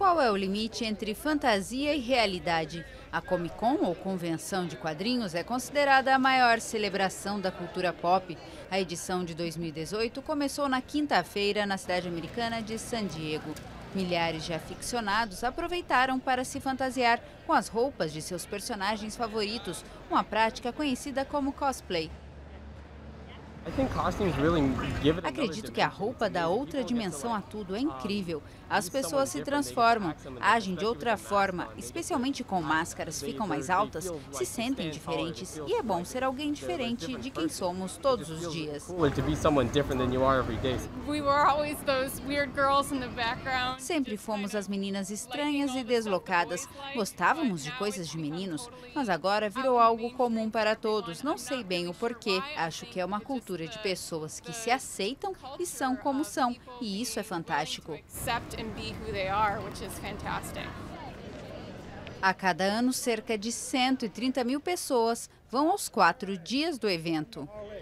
Qual é o limite entre fantasia e realidade? A Comic Con, ou Convenção de Quadrinhos, é considerada a maior celebração da cultura pop. A edição de 2018 começou na quinta-feira na cidade americana de San Diego. Milhares de aficionados aproveitaram para se fantasiar com as roupas de seus personagens favoritos, uma prática conhecida como cosplay. Acredito que a roupa dá outra dimensão a tudo, é incrível. As pessoas se transformam, agem de outra forma, especialmente com máscaras, ficam mais altas, se sentem diferentes e é bom ser alguém diferente de quem somos todos os dias. Sempre fomos as meninas estranhas e deslocadas. Gostávamos de coisas de meninos, mas agora virou algo comum para todos. Não sei bem o porquê, acho que é uma cultura de pessoas que se aceitam e são como são, e isso é fantástico. A cada ano, cerca de 130 mil pessoas vão aos 4 dias do evento.